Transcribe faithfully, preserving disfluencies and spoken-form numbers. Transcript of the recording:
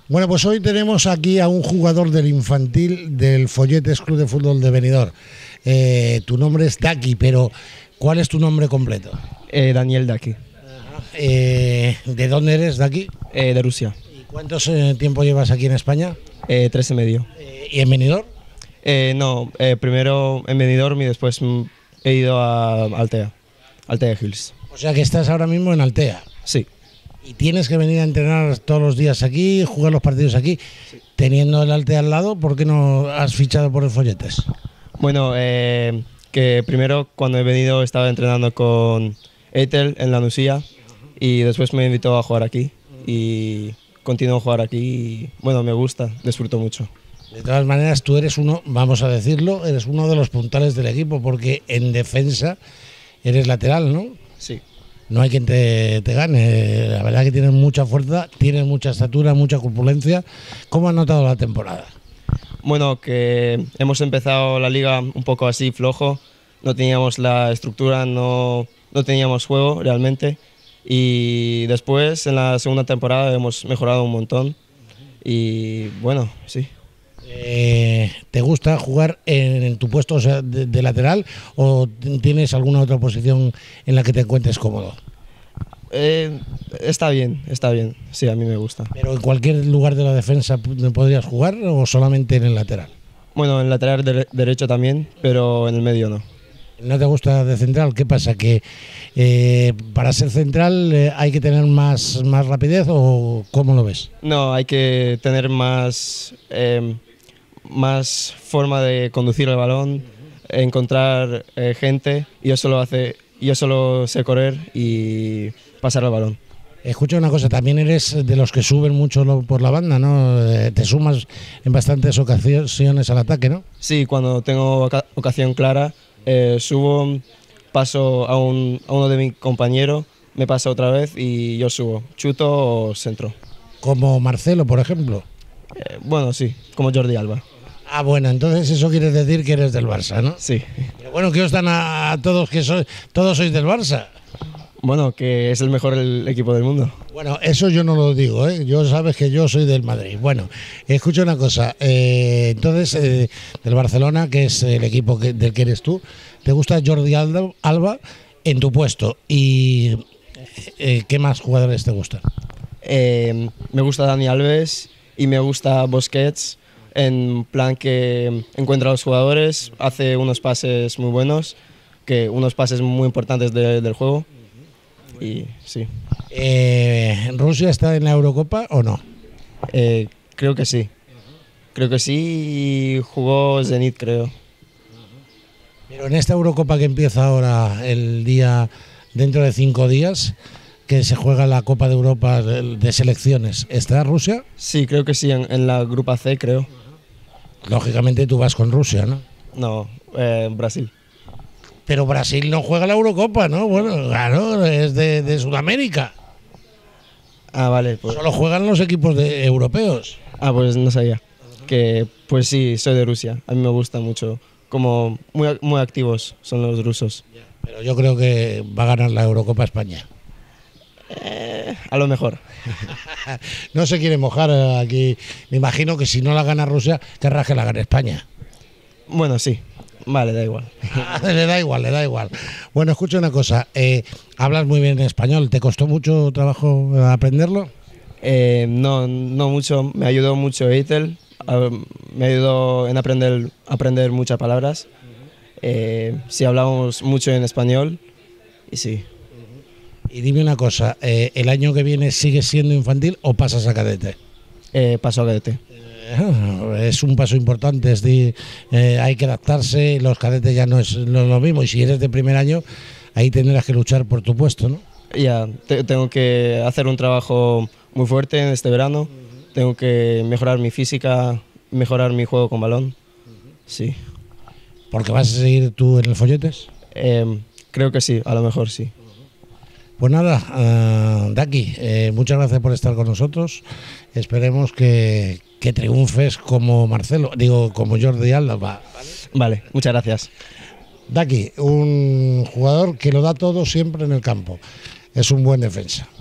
Bueno, pues hoy tenemos aquí a un jugador del infantil del Folletes Club de Fútbol de Benidorm. Eh, tu nombre es Daki, pero ¿cuál es tu nombre completo? Eh, Daniel Daki. Eh, ¿De dónde eres, Daki? Eh, de Rusia. ¿Y cuántos eh, tiempo llevas aquí en España? Eh, tres y medio. Eh, ¿Y en Benidorm? Eh, no, eh, primero en Benidorm y después mm, he ido a Altea, Altea Hills. O sea que estás ahora mismo en Altea. Sí. ¿Y tienes que venir a entrenar todos los días aquí, jugar los partidos aquí? Sí. Teniendo el Altea al lado, ¿por qué no has fichado por el Folletes? Bueno, eh, que primero cuando he venido estaba entrenando con Eitel en la Nucía y después me invitó a jugar aquí y continúo a jugar aquí y bueno, me gusta, disfruto mucho. De todas maneras, tú eres uno, vamos a decirlo, eres uno de los puntales del equipo porque en defensa eres lateral, ¿no? Sí. No hay quien te, te gane, la verdad que tienes mucha fuerza, tienes mucha estatura, mucha corpulencia. ¿Cómo has notado la temporada? Bueno, que hemos empezado la liga un poco así flojo, no teníamos la estructura, no, no teníamos juego realmente y después en la segunda temporada hemos mejorado un montón y bueno, sí. Eh, ¿Te gusta jugar en, en tu puesto, o sea, de, de lateral, o tienes alguna otra posición en la que te encuentres cómodo? Eh, está bien, está bien, sí, a mí me gusta. ¿Pero en cualquier lugar de la defensa podrías jugar o solamente en el lateral? Bueno, en lateral de, derecho también, pero en el medio no. ¿No te gusta de central? ¿Qué pasa? ¿Que eh, para ser central eh, hay que tener más, más rapidez o cómo lo ves? No, hay que tener más... Eh, más forma de conducir el balón, encontrar eh, gente y yo solo, hace, yo solo sé correr y pasar el balón. Escucha una cosa, también eres de los que suben mucho por la banda, ¿no? Eh, te sumas en bastantes ocasiones al ataque, ¿no? Sí, cuando tengo oca ocasión clara, eh, subo, paso a, un, a uno de mis compañeros, me pasa otra vez y yo subo, chuto o centro. Como Marcelo, por ejemplo. Eh, bueno, sí, como Jordi Alba. Ah, bueno, entonces eso quiere decir que eres del Barça, ¿no? Sí. Pero bueno, ¿qué os dan a, a todos que sois, todos sois del Barça? Bueno, que es el mejor el equipo del mundo. Bueno, eso yo no lo digo, ¿eh? Yo sabes que yo soy del Madrid. Bueno, escucha una cosa, eh, entonces eh, del Barcelona, que es el equipo que, del que eres tú, ¿te gusta Jordi Alba en tu puesto? ¿Y eh, qué más jugadores te gustan? Eh, me gusta Dani Alves y me gusta Busquets, en plan que encuentra a los jugadores, hace unos pases muy buenos, que unos pases muy importantes de, del juego. Y sí. Eh, ¿Rusia está en la Eurocopa o no? Eh, creo que sí. Creo que sí y jugó Zenit, creo. Pero en esta Eurocopa que empieza ahora el día, dentro de cinco días, que se juega la Copa de Europa de selecciones, ¿está Rusia? Sí, creo que sí, en, en la Grupa C, creo. Lógicamente tú vas con Rusia, ¿no? No, eh, Brasil. Pero Brasil no juega la Eurocopa, ¿no? Bueno, claro, es de, de Sudamérica. Ah, vale. Pues. Solo juegan los equipos de, europeos. Ah, pues no sabía. Que, pues sí, soy de Rusia. A mí me gusta mucho. Como muy, muy activos son los rusos. Pero yo creo que va a ganar la Eurocopa España. Eh, a lo mejor. No se quiere mojar aquí. Me imagino que si no la gana Rusia, querrá que la gane España. Bueno, sí. Vale, da igual. Le da igual, le da igual. Bueno, escucha una cosa. Eh, hablas muy bien español. ¿Te costó mucho trabajo aprenderlo? Eh, no, no mucho. Me ayudó mucho Eitel. Me ayudó en aprender, aprender muchas palabras. Eh, sí, hablamos mucho en español. Y sí. Y dime una cosa, eh, ¿el año que viene sigues siendo infantil o pasas a cadete? Eh, paso a cadete. Eh, es un paso importante, es decir, eh, hay que adaptarse, los cadetes ya no es lo, lo mismo, y si eres de primer año, ahí tendrás que luchar por tu puesto, ¿no? Ya, te, tengo que hacer un trabajo muy fuerte en este verano, uh-huh. Tengo que mejorar mi física, mejorar mi juego con balón, uh-huh. Sí. ¿Porque vas a seguir tú en el Folletes? Eh, creo que sí, a lo mejor sí. Pues nada, uh, Daki, eh, muchas gracias por estar con nosotros. Esperemos que, que triunfes como Marcelo, digo, como Jordi Alba. ¿Vale? Vale, muchas gracias. Daki, un jugador que lo da todo siempre en el campo. Es un buen defensa.